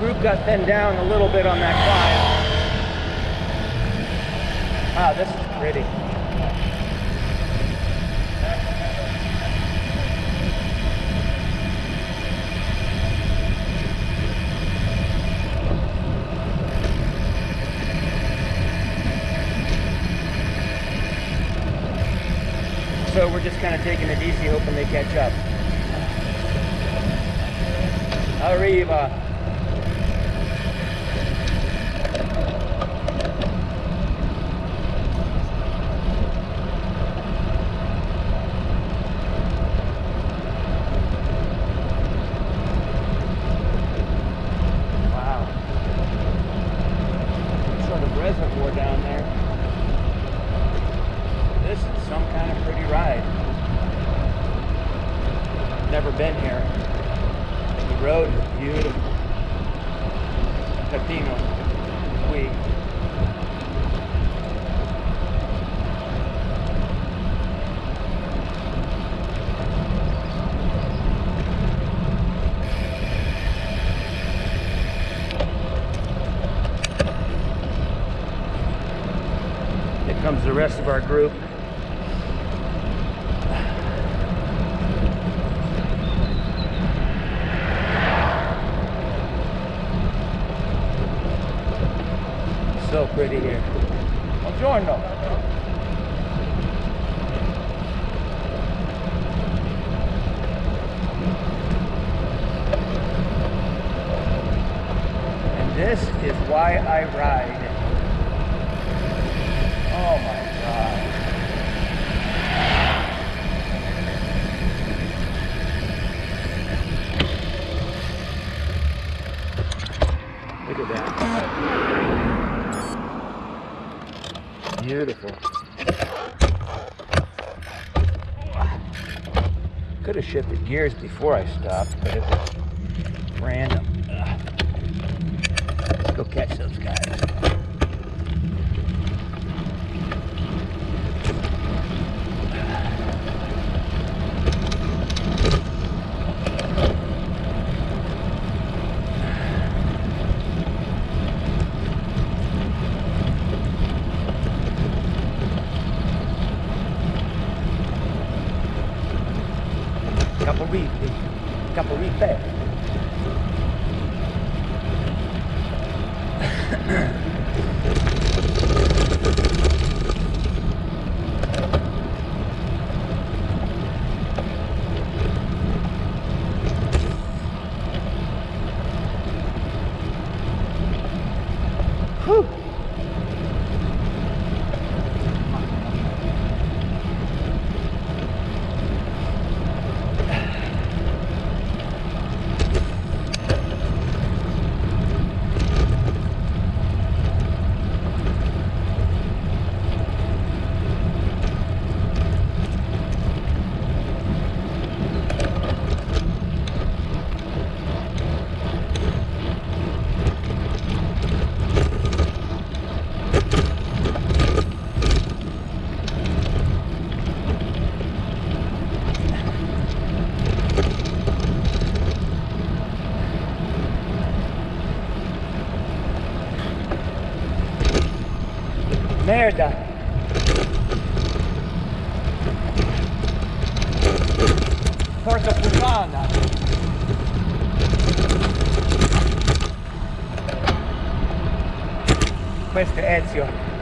group got thinned down a little bit on that climb. Wow, this is pretty. So we're just kind of taking it easy, hoping they catch up. Arriba. Wow. Sort of reservoir down there. This is some kind of pretty ride. Never been here. The road is beautiful. Catino qui. Here comes the rest of our group. So pretty here. Buongiorno. And this is why I ride. Oh my God. Look at that. Beautiful. Could have shifted gears before I stopped, but it was random. Let's go catch those guys. Caporipe. Whew. Merda. Porca puttana. Questo è Ezio.